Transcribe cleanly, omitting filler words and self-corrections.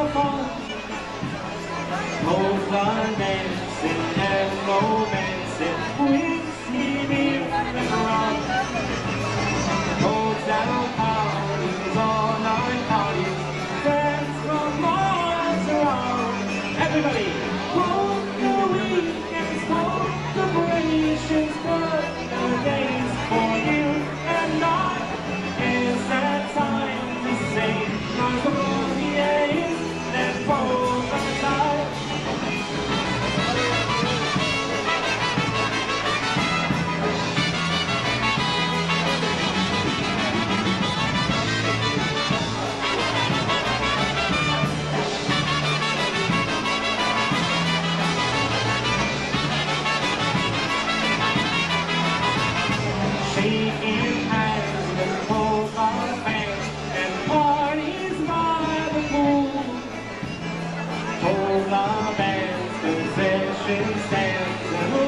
fun. Both are dancing and romancing. We see beer and rum. Hotel parties, all-night parties. Friends from miles around. Everybody, poker weekends, celebrations, birthdays for you and I. Is that time to say nice bouquets and polka ties? Shaking hands with polka fans and parties by the pool. Polka bands, concession stands, and